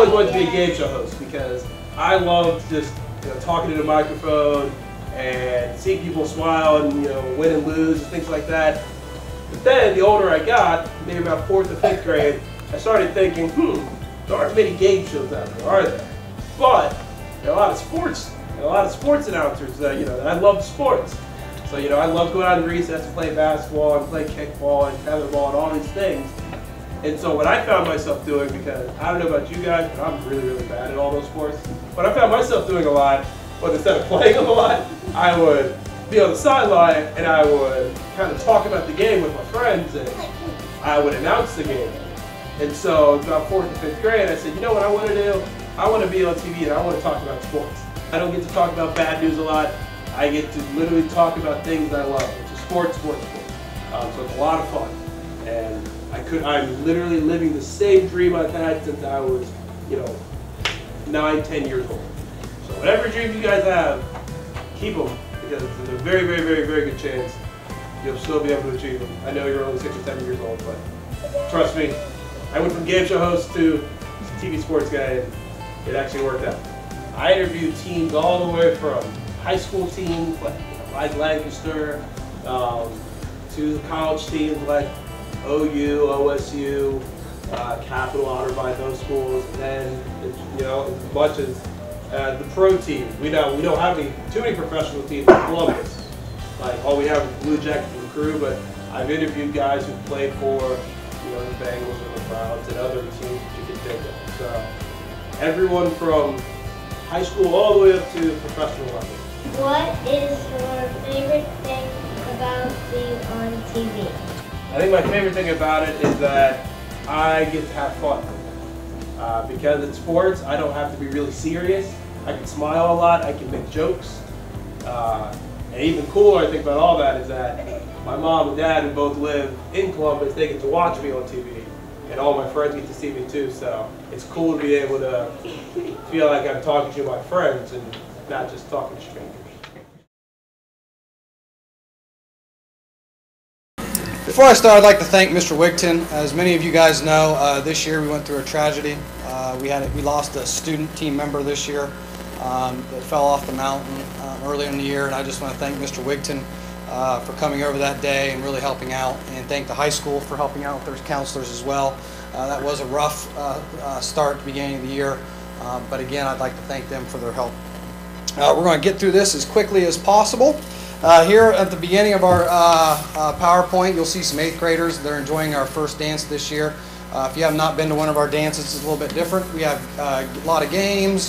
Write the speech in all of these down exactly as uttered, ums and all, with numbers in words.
always wanted to be a game show host because I loved just you know, talking to the microphone and seeing people smile and you know win and lose and things like that. But then the older I got, maybe about fourth or fifth grade, I started thinking, hmm, there aren't many game shows out there, are there? But there are a lot of sports, there are a lot of sports announcers that you know that I love sports. So you know I love going out in recess and play basketball and play kickball and tetherball and all these things. And so what I found myself doing, because I don't know about you guys, but I'm really, really bad at all those sports. What I found myself doing a lot was instead of playing them a lot, I would be on the sideline and I would kind of talk about the game with my friends and I would announce the game. And so about fourth and fifth grade, I said, you know what I want to do? I want to be on T V and I want to talk about sports. I don't get to talk about bad news a lot. I get to literally talk about things I love, which is sports, sports, sports. Um, so it's a lot of fun. And I could, I'm literally living the same dream I've had since I was, you know, nine, ten years old. So whatever dreams you guys have, keep them, because there's a very, very, very, very good chance you'll still be able to achieve them. I know you're only six or seven years old, but trust me, I went from game show host to T V sports guy, and it actually worked out. I interviewed teams all the way from high school teams like, like Lancaster um, to college teams like O U, O S U, uh, Capital honored by those schools, and then you know as much as uh, the pro teams. We don't we don't have any too many professional teams in Columbus. Like all we have is Blue Jackets and the Crew, but I've interviewed guys who played for you know the Bengals and the Browns and other teams that you can think of. So everyone from high school all the way up to professional level. What is your favorite thing about being on T V? I think my favorite thing about it is that I get to have fun. Uh, because it's sports, I don't have to be really serious. I can smile a lot, I can make jokes. Uh, and even cooler, I think, about all that is that my mom and dad, who both live in Columbus, they get to watch me on T V. And all my friends get to see me too, so it's cool to be able to feel like I'm talking to my friends and not just talking to strangers. Before I start, I'd like to thank Mister Wigton. As many of you guys know, uh, this year we went through a tragedy. Uh, we had we lost a student team member this year um, that fell off the mountain um, earlier in the year, and I just want to thank Mister Wigton uh, for coming over that day and really helping out, and thank the high school for helping out with their counselors as well. Uh, that was a rough uh, uh, start at the beginning of the year, uh, but again, I'd like to thank them for their help. Uh, we're going to get through this as quickly as possible. Uh, here at the beginning of our uh, uh, PowerPoint, you'll see some eighth graders. They're enjoying our first dance this year. Uh, if you have not been to one of our dances, it's a little bit different. We have uh, a lot of games,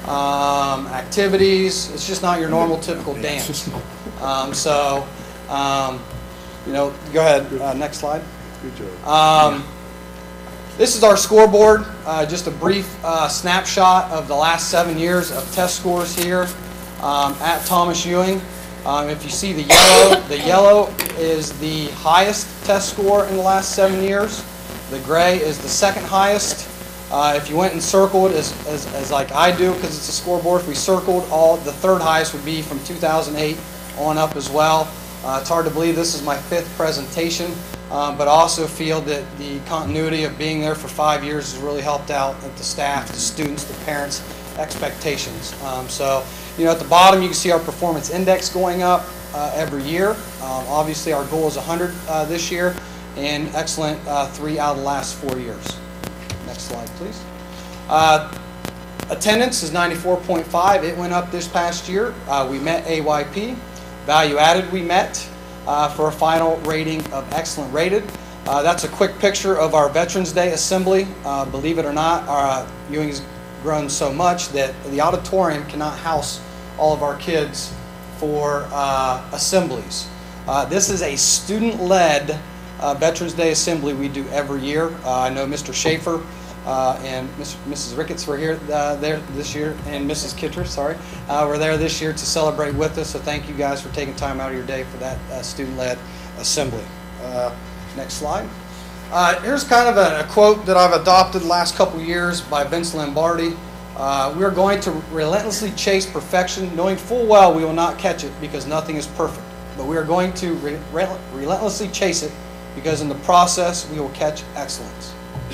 um, activities. It's just not your normal, typical dance. Um, so, um, you know, go ahead. Uh, next slide. Good job. Um, this is our scoreboard. Uh, just a brief uh, snapshot of the last seven years of test scores here um, at Thomas Ewing. Um, if you see the yellow, the yellow is the highest test score in the last seven years. The gray is the second highest. Uh, if you went and circled as, as, as like I do, because it's a scoreboard, if we circled all, the third highest would be from two thousand eight on up as well. Uh, it's hard to believe this is my fifth presentation, um, but I also feel that the continuity of being there for five years has really helped out at the staff, the students, the parents' expectations. Um, so. You know, at the bottom you can see our performance index going up uh, every year. Um, obviously our goal is one hundred uh, this year, and excellent uh, three out of the last four years. Next slide, please. Uh, attendance is ninety-four point five. It went up this past year. Uh, we met A Y P. Value added we met uh, for a final rating of excellent rated. Uh, that's a quick picture of our Veterans Day assembly. Uh, believe it or not, our uh, Ewing's grown so much that the auditorium cannot house all of our kids for uh, assemblies. Uh, this is a student-led uh, Veterans Day assembly we do every year. Uh, I know Mister Schaefer uh, and Missus Ricketts were here uh, there this year, and Missus Kitter, sorry, uh, were there this year to celebrate with us. So thank you guys for taking time out of your day for that uh, student-led assembly. Uh, next slide. Uh, here's kind of a, a quote that I've adopted the last couple years by Vince Lombardi. Uh, we are going to relentlessly chase perfection, knowing full well we will not catch it because nothing is perfect. But we are going to re relentlessly chase it because in the process we will catch excellence.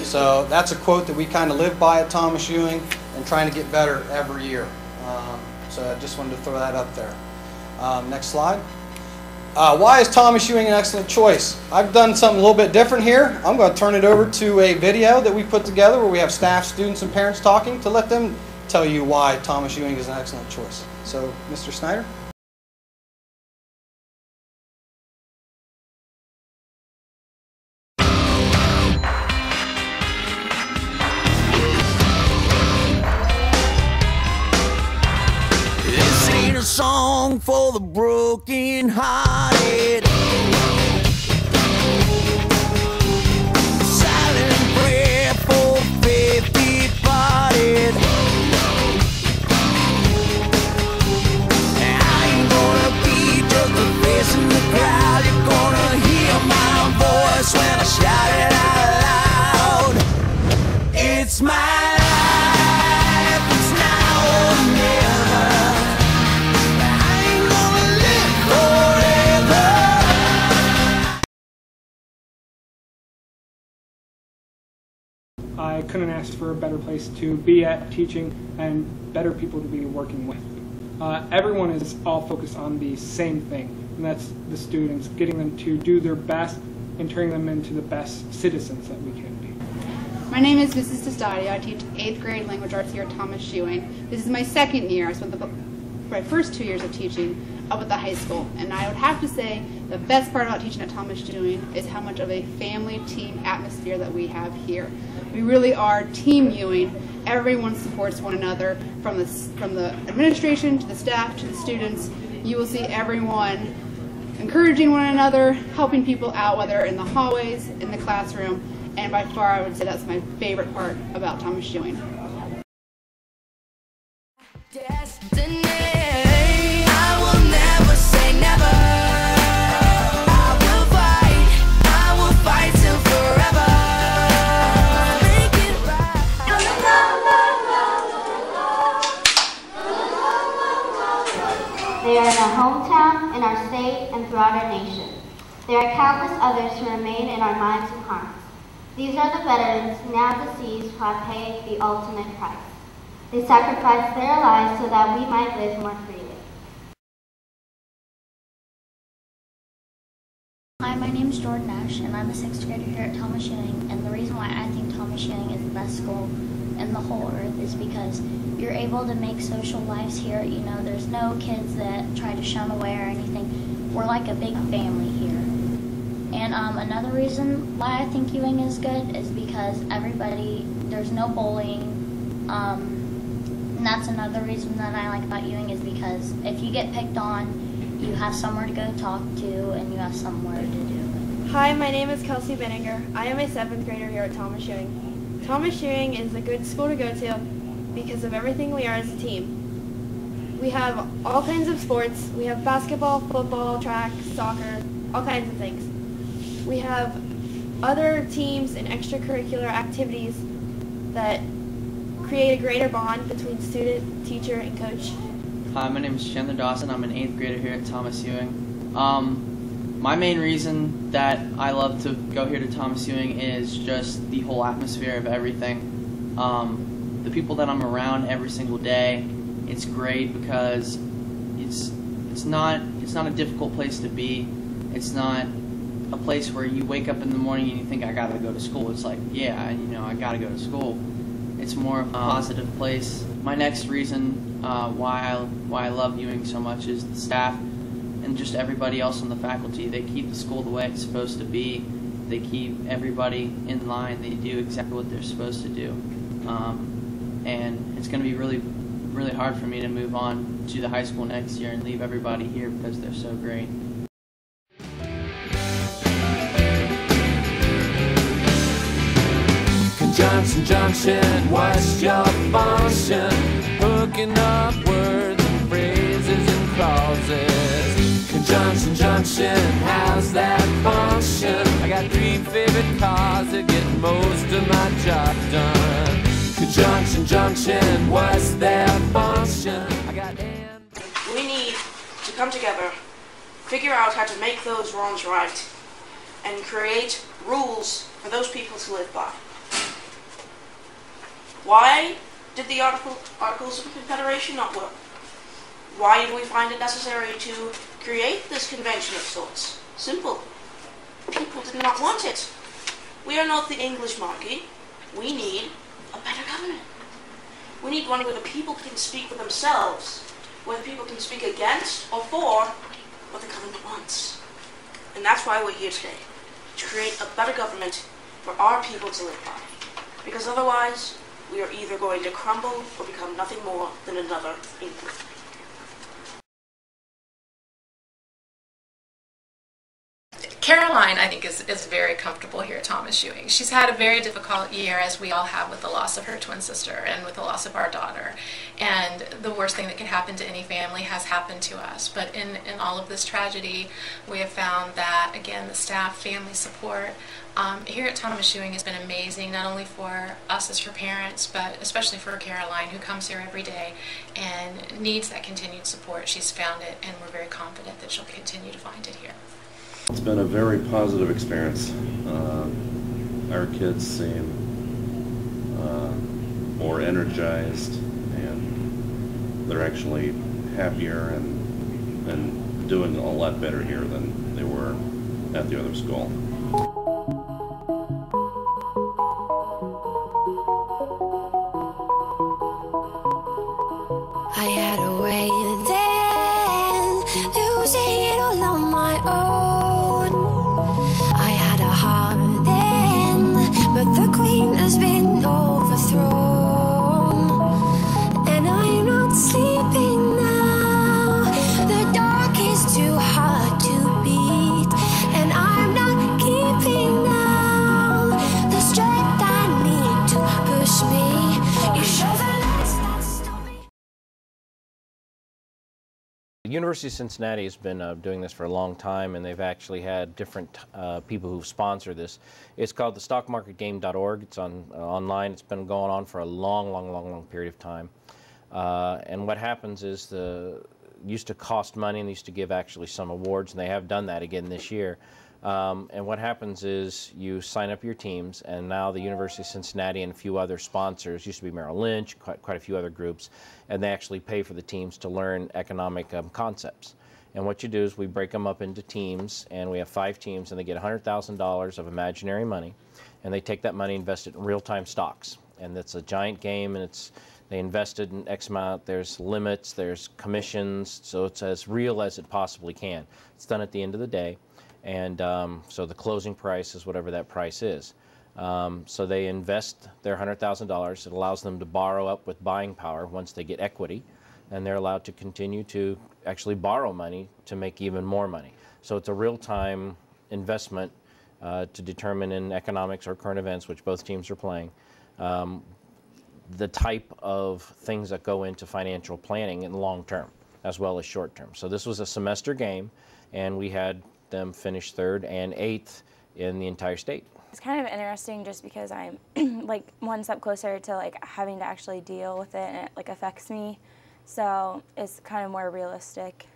So that's a quote that we kind of live by at Thomas Ewing and trying to get better every year. Um, so I just wanted to throw that up there. Um, next slide. Uh, why is Thomas Ewing an excellent choice? I've done something a little bit different here. I'm going to turn it over to a video that we put together where we have staff, students, and parents talking to let them tell you why Thomas Ewing is an excellent choice. So, Mister Snyder? This ain't a song for the broken-hearted. Silent prayer for faith departed. I ain't gonna be just a face in the crowd. You're gonna hear my voice when I shout it out loud. It's my life, it's now or never. I couldn't ask for a better place to be at teaching and better people to be working with. Uh, everyone is all focused on the same thing, and that's the students, getting them to do their best and turning them into the best citizens that we can be. My name is Missus Testadio. I teach eighth grade language arts here at Thomas Ewing. This is my second year. I spent the, my first two years of teaching up at the high school, and I would have to say the best part about teaching at Thomas Ewing is how much of a family team atmosphere that we have here. We really are Team Ewing. Everyone supports one another, from the, from the administration to the staff to the students. You will see everyone encouraging one another, helping people out, whether in the hallways, in the classroom, and by far I would say that's my favorite part about Thomas Ewing. Destiny, I will never say never. I will fight, I will fight till forever. Make it right. They are in our hometown, in our state, and throughout our nation. There are countless others who remain in our minds and hearts. These are the veterans, now deceased, who have paid the ultimate price. They sacrificed their lives so that we might live more freely. Hi, my name is Jordan Nash, and I'm a sixth grader here at Thomas Ewing, and the reason why I think Thomas Ewing is the best school in the whole earth is because you're able to make social lives here. You know, there's no kids that try to shun away or anything. We're like a big family here. And um, another reason why I think Ewing is good is because everybody, there's no bullying. Um, and that's another reason that I like about Ewing is because if you get picked on, you have somewhere to go talk to and you have somewhere to do it. Hi, my name is Kelsey Benninger. I am a seventh grader here at Thomas Ewing. Thomas Ewing is a good school to go to because of everything we are as a team. We have all kinds of sports. We have basketball, football, track, soccer, all kinds of things. We have other teams and extracurricular activities that create a greater bond between student, teacher, and coach. Hi, my name is Chandler Dawson. I'm an eighth grader here at Thomas Ewing. Um, my main reason that I love to go here to Thomas Ewing is just the whole atmosphere of everything. Um, the people that I'm around every single day. It's great because it's it's not it's not a difficult place to be. It's not a place where you wake up in the morning and you think I gotta go to school. It's like, yeah, you know, I gotta go to school. It's more of a positive place. My next reason uh, why I why I love Ewing so much is the staff and just everybody else on the faculty. They keep the school the way it's supposed to be. They keep everybody in line. They do exactly what they're supposed to do. Um, and it's going to be really, really hard for me to move on to the high school next year and leave everybody here because they're so great. Johnson Junction, what's your function? Hooking up words and phrases and clauses. Conjunction Junction, how's that function? I got three favorite cars that get most of my job done. Conjunction Junction, what's their function? I got and we need to come together, figure out how to make those wrongs right, and create rules for those people to live by. Why did the article, Articles of Confederation not work? Why did we find it necessary to create this convention of sorts? Simple. People did not want it. We are not the English monarchy. We need a better government. We need one where the people can speak for themselves, where the people can speak against or for what the government wants. And that's why we're here today, to create a better government for our people to live by. Because otherwise, we are either going to crumble or become nothing more than another England. Caroline, I think, is, is very comfortable here at Thomas Ewing. She's had a very difficult year, as we all have, with the loss of her twin sister and with the loss of our daughter. And the worst thing that could happen to any family has happened to us. But in, in all of this tragedy, we have found that, again, the staff, family support um, here at Thomas Ewing has been amazing, not only for us as her parents, but especially for Caroline, who comes here every day and needs that continued support. She's found it, and we're very confident that she'll continue to find it here. It's been a very positive experience. Uh, our kids seem uh, more energized, and they're actually happier and, and doing a lot better here than they were at the other school. I had a way then, losing it all on my own. But the queen has been overthrown, and I'm not sleeping now. The dark is too hard to beat, and I'm not keeping now the strength I need to push me. You show the lights that stop me. The University of Cincinnati has been uh, doing this for a long time, and they've actually had different uh, people who sponsor this. It's called the stock market game dot org. It's on uh, online. It's been going on for a long, long, long, long period of time. Uh, and what happens is the used to cost money, and they used to give actually some awards, and they have done that again this year. Um, and what happens is you sign up your teams, and now the University of Cincinnati and a few other sponsors, used to be Merrill Lynch, quite, quite a few other groups, and they actually pay for the teams to learn economic um, concepts. And what you do is we break them up into teams, and we have five teams, and they get one hundred thousand dollars of imaginary money, and they take that money and invest it in real-time stocks. And it's a giant game, and it's they invested in X amount. There's limits, there's commissions, so it's as real as it possibly can. It's done at the end of the day. And um, so the closing price is whatever that price is. Um, so they invest their one hundred thousand dollars. It allows them to borrow up with buying power once they get equity, and they're allowed to continue to actually borrow money to make even more money. So it's a real-time investment uh, to determine in economics or current events, which both teams are playing, um, the type of things that go into financial planning in the long term as well as short term. So this was a semester game, and we had them finish third and eighth in the entire state. It's kind of interesting just because I'm like one step closer to like having to actually deal with it, and it like affects me. So it's kind of more realistic.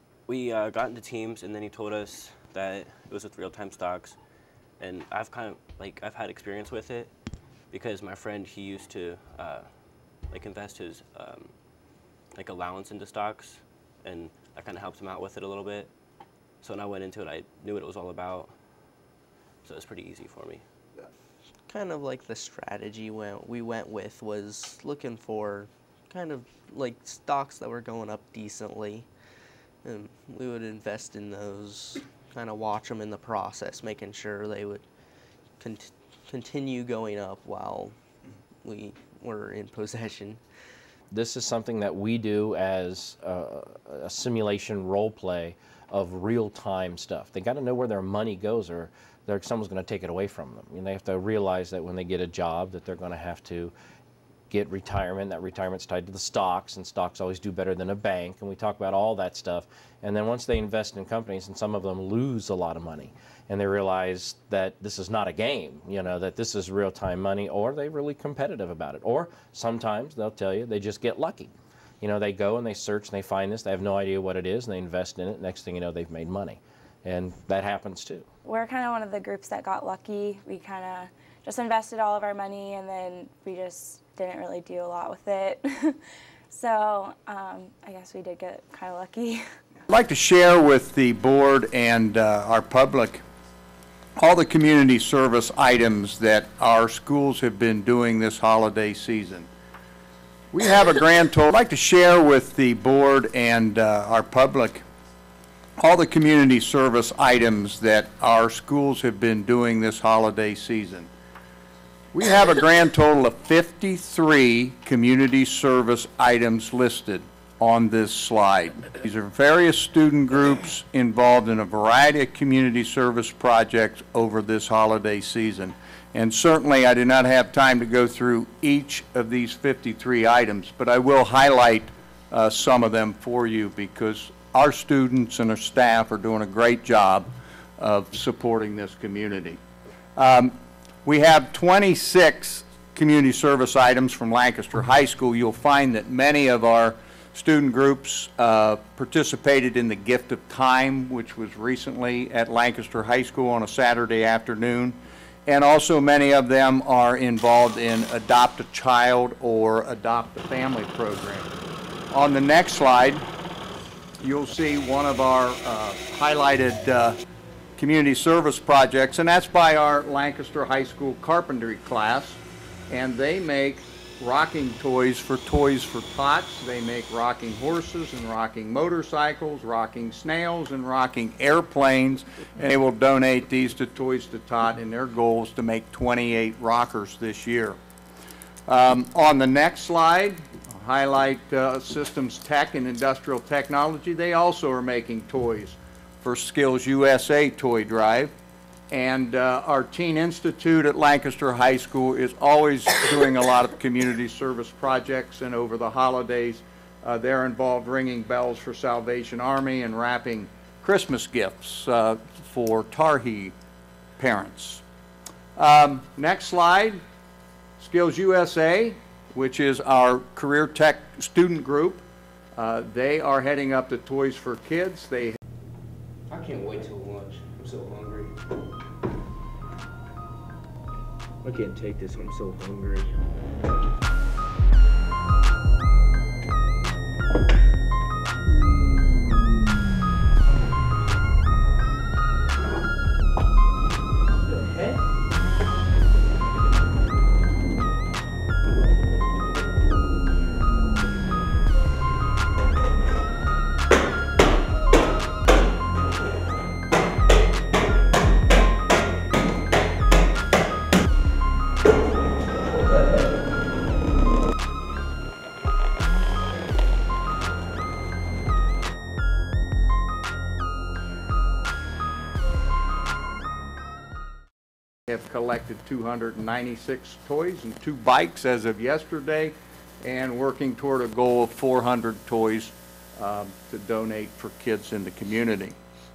We uh, got into teams, and then he told us that it was with real-time stocks, and I've kind of like I've had experience with it because my friend, he used to uh, like invest his um, like allowance into stocks, and I kind of helped him out with it a little bit. So when I went into it, I knew what it was all about, so it was pretty easy for me. Yeah. Kind of like the strategy we went with was looking for kind of like stocks that were going up decently, and we would invest in those, kind of watch them in the process, making sure they would con continue going up while we were in possession. This is something that we do as a, a simulation role play of real-time stuff. They got to know where their money goes, or someone's going to take it away from them. And they have to realize that when they get a job that they're going to have to get retirement. That retirement's tied to the stocks, and stocks always do better than a bank, and we talk about all that stuff. And then once they invest in companies, and some of them lose a lot of money, and they realize that this is not a game, you know, that this is real-time money, or they're really competitive about it. Or sometimes they'll tell you they just get lucky. You know, they go and they search and they find this, they have no idea what it is, and they invest in it. Next thing you know, they've made money. and that happens too. We're kind of one of the groups that got lucky. We kind of just invested all of our money, and then we just didn't really do a lot with it. So um, I guess we did get kind of lucky. I'd like to share with the board and uh, our public all the community service items that our schools have been doing this holiday season. We have a grand total. I'd like to share with the board and uh, our public all the community service items that our schools have been doing this holiday season. We have a grand total of fifty-three community service items listed on this slide. These are various student groups involved in a variety of community service projects over this holiday season. And certainly I do not have time to go through each of these fifty-three items, but I will highlight uh, some of them for you because our students and our staff are doing a great job of supporting this community. Um, we have twenty-six community service items from Lancaster High School. You'll find that many of our student groups uh, participated in the Gift of Time, which was recently at Lancaster High School on a Saturday afternoon. And also many of them are involved in Adopt a Child or Adopt a Family program. On the next slide, you'll see one of our uh, highlighted uh, community service projects, and that's by our Lancaster High School carpentry class. And they make rocking toys for Toys for Tots. They make rocking horses and rocking motorcycles, rocking snails and rocking airplanes, and they will donate these to Toys to Tot, and their goal is to make twenty-eight rockers this year. Um, on the next slide, I'll highlight uh, Systems Tech and Industrial Technology. They also are making toys for Skills U S A Toy Drive. And uh, our Teen Institute at Lancaster High School is always doing a lot of community service projects, and over the holidays uh, they're involved ringing bells for Salvation Army and wrapping Christmas gifts uh, for Tarhee parents. Um, next slide, Skills U S A, which is our Career Tech student group. Uh, they are heading up to Toys for Kids. They I can't wait till lunch. I'm so hungry. I can't take this. I'm so hungry. have collected two hundred ninety-six toys and two bikes as of yesterday, and working toward a goal of four hundred toys um, to donate for kids in the community.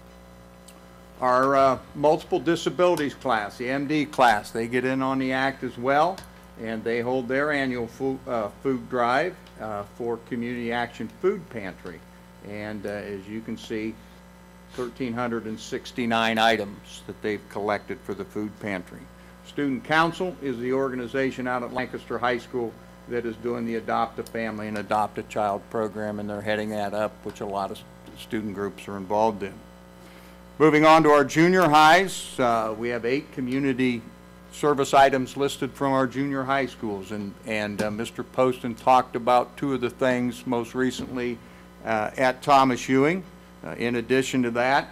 Our uh, multiple disabilities class, the M D class, they get in on the act as well, and they hold their annual food, uh, food drive uh, for Community Action Food Pantry. And uh, as you can see, one thousand three hundred sixty-nine items that they've collected for the food pantry. Student Council is the organization out at Lancaster High School that is doing the Adopt a Family and Adopt a Child program, and they're heading that up, which a lot of student groups are involved in. Moving on to our junior highs, uh, we have eight community service items listed from our junior high schools, and, and uh, Mister Poston talked about two of the things most recently uh, at Thomas Ewing. Uh, in addition to that,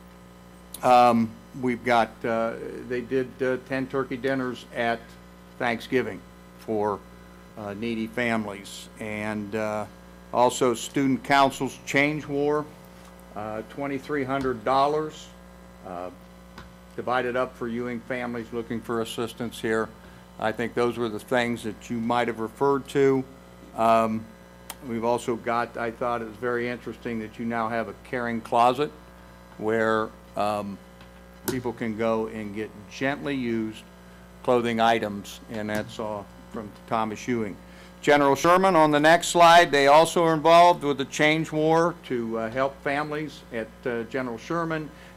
um, we've got, uh, they did uh, ten turkey dinners at Thanksgiving for uh, needy families. And uh, also Student Council's Change War, uh, twenty-three hundred dollars uh, divided up for Ewing families looking for assistance here. I think those were the things that you might have referred to. Um, We've also got, I thought it was very interesting that you now have a caring closet where um, people can go and get gently used clothing items, and that's all from Thomas Ewing. General Sherman on the next slide, they also are involved with the Change War to uh, help families at uh, General Sherman,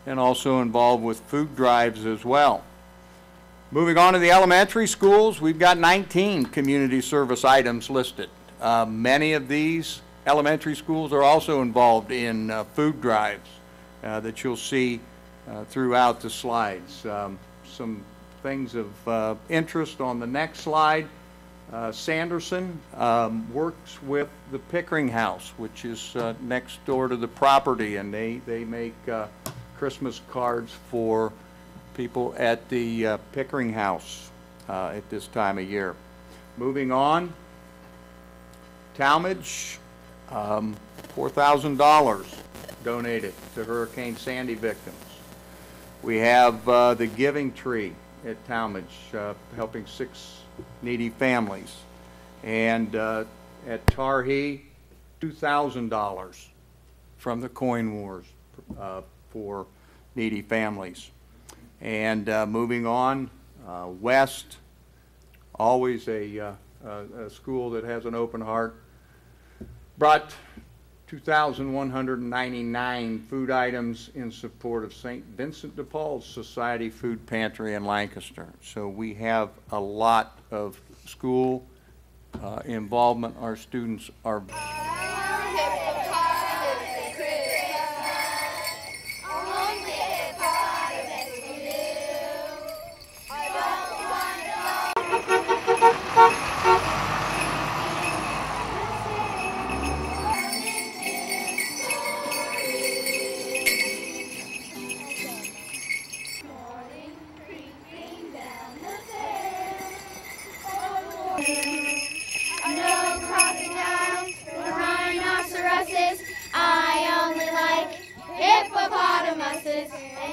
and also involved with food drives as well. Moving on to the elementary schools, we've got nineteen community service items listed. Uh, many of these elementary schools are also involved in uh, food drives uh, that you'll see uh, throughout the slides. Um, some things of uh, interest on the next slide. Uh, Sanderson um, works with the Pickering House, which is uh, next door to the property, and they, they make uh, Christmas cards for people at the uh, Pickering House uh, at this time of year. Moving on, Talmadge, um, four thousand dollars donated to Hurricane Sandy victims. We have uh, the Giving Tree at Talmadge, uh, helping six needy families. And uh, at Tarhee, two thousand dollars from the Coin Wars uh, for needy families. And uh, moving on, uh, West, always a, uh, a, a school that has an open heart, brought two thousand one hundred ninety-nine food items in support of Saint Vincent de Paul's Society Food Pantry in Lancaster. So we have a lot of school uh, involvement. Our students are No crocodiles or rhinoceroses. I only like hippopotamuses.